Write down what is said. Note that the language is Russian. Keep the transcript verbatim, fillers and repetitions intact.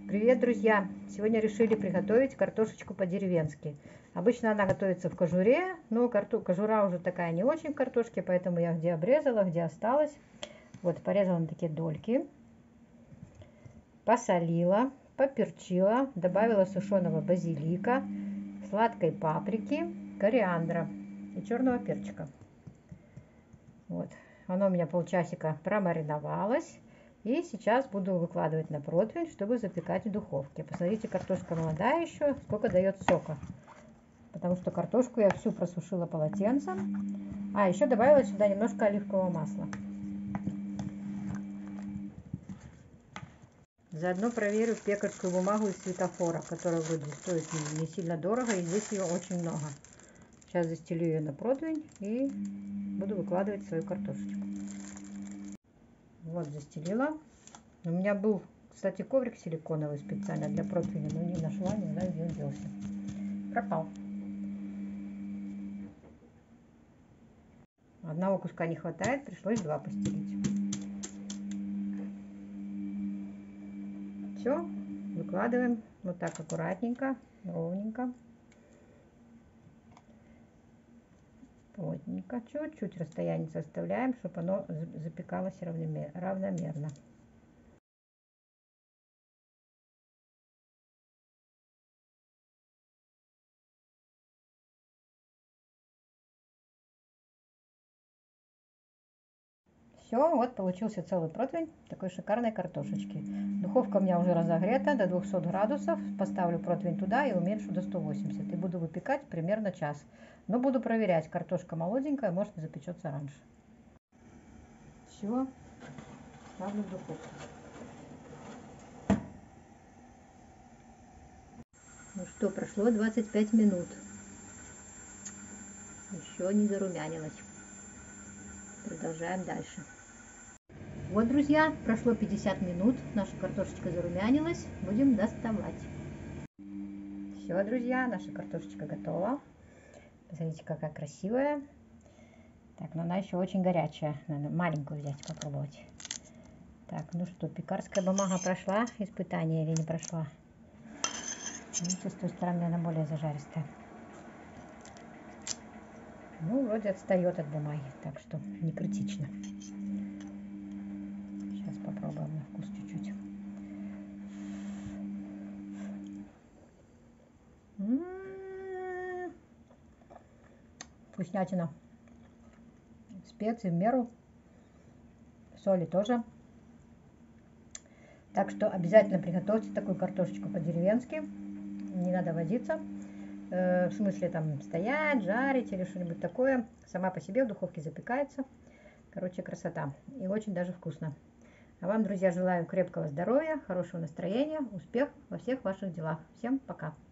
Привет, друзья! Сегодня решили приготовить картошечку по-деревенски. Обычно она готовится в кожуре, но кожура уже такая не очень в картошке, поэтому я где обрезала, где осталось. Вот, порезала на такие дольки. Посолила, поперчила, добавила сушеного базилика, сладкой паприки, кориандра и черного перчика. Вот, оно у меня полчасика промариновалось. И сейчас буду выкладывать на противень, чтобы запекать в духовке. Посмотрите, картошка молодая еще, сколько дает сока. Потому что картошку я всю просушила полотенцем. А, еще добавила сюда немножко оливкового масла. Заодно проверю пекарскую бумагу из светофора, которая вроде стоит не сильно дорого, и здесь ее очень много. Сейчас застелю ее на противень и буду выкладывать свою картошечку. Вот, застелила. У меня был, кстати, коврик силиконовый специально для противня, но не нашла, не знаю, где он делся. Пропал. Одного куска не хватает, пришлось два постелить. Все, выкладываем вот так аккуратненько, ровненько. Плотненько, чуть-чуть расстояние оставляем, чтобы оно запекалось равномерно. Все, вот получился целый противень такой шикарной картошечки. Духовка у меня уже разогрета до двухсот градусов. Поставлю противень туда и уменьшу до ста восьмидесяти. И буду выпекать примерно час. Но буду проверять, картошка молоденькая, может запечется раньше. Все, ставлю в духовку. Ну что, прошло двадцать пять минут. Еще не зарумянилась. Продолжаем дальше. Вот, друзья, прошло пятьдесят минут, наша картошечка зарумянилась, будем доставать. Все, друзья, наша картошечка готова. Посмотрите, какая красивая. Так, но она еще очень горячая, надо маленькую взять, попробовать. Так, ну что, пекарская бумага прошла испытание или не прошла? Видите, с той стороны она более зажаристая. Ну, вроде отстает от бумаги, так что не критично. Сейчас попробуем на вкус чуть-чуть. М-м-м. Вкуснятина. Специи в меру. Соли тоже. Так что обязательно приготовьте такую картошечку по-деревенски. Не надо возиться. Э, в смысле там стоять, жарить или что-нибудь такое. Сама по себе в духовке запекается. Короче, красота. И очень даже вкусно. А вам, друзья, желаю крепкого здоровья, хорошего настроения, успехов во всех ваших делах. Всем пока!